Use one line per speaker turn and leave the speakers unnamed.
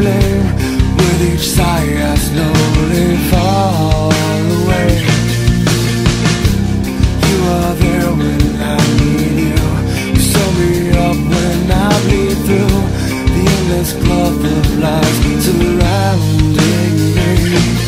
blame. With each sigh I slowly fall away. You are there when I need you. You sew me up when I bleed through the endless cloth of lies surrounding me.